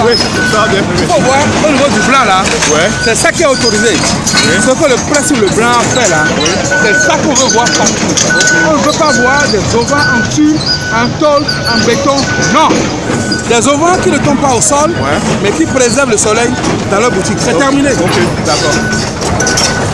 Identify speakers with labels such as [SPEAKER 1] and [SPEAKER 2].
[SPEAKER 1] Oui, ça va bien.
[SPEAKER 2] Il faut voir au niveau du blanc là.
[SPEAKER 1] Ouais.
[SPEAKER 2] C'est ça qui est autorisé.
[SPEAKER 1] Oui.
[SPEAKER 2] Ce que le presse ou le blanc fait là, c'est ça qu'on veut voir partout. On ne veut pas voir des auvents en tube, en tôle, en béton. Non. Des auvents qui ne tombent pas au sol, mais qui préservent le soleil dans leur boutique. C'est terminé.
[SPEAKER 1] Ok, d'accord.